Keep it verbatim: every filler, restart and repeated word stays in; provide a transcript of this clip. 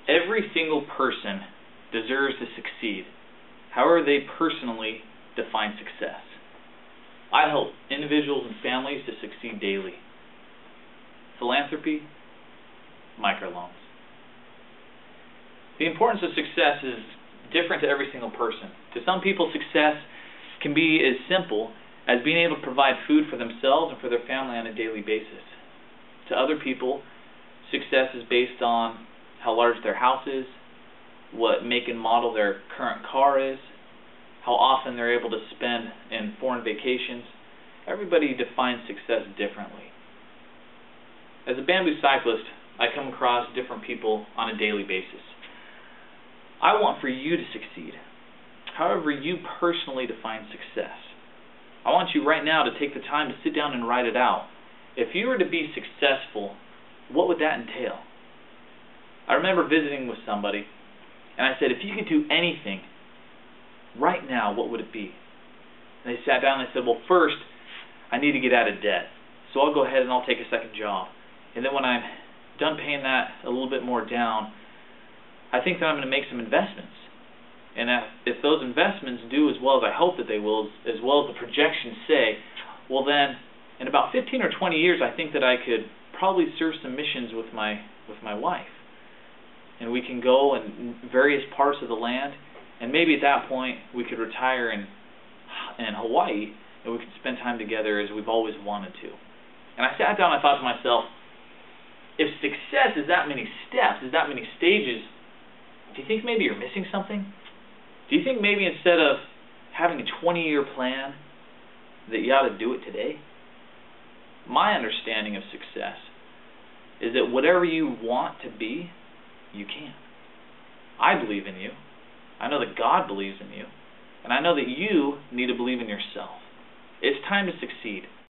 Every single person deserves to succeed, however they personally define success. I help individuals and families to succeed daily. Philanthropy, microloans. The importance of success is different to every single person. To some people, success can be as simple as being able to provide food for themselves and for their family on a daily basis. To other people, success is based on how large their house is, what make and model their current car is, how often they're able to spend in foreign vacations. Everybody defines success differently. As a bamboo cyclist, I come across different people on a daily basis. I want for you to succeed, however you personally define success. I want you right now to take the time to sit down and write it out. If you were to be successful, what would that entail? I remember visiting with somebody, and I said, if you could do anything right now, what would it be? And they sat down and they said, well, first, I need to get out of debt. So I'll go ahead and I'll take a second job. And then when I'm done paying that a little bit more down, I think that I'm going to make some investments. And if those investments do as well as I hope that they will, as well as the projections say, well then, in about fifteen or twenty years, I think that I could probably serve some missions with my with my wife. And we can go in various parts of the land, and maybe at that point we could retire in in Hawaii, and we could spend time together as we've always wanted to. And I sat down and I thought to myself, if success is that many steps, is that many stages, do you think maybe you're missing something? Do you think maybe instead of having a twenty-year plan that you ought to do it today? My understanding of success is that whatever you want to be, you can. I believe in you. I know that God believes in you. And I know that you need to believe in yourself. It's time to succeed.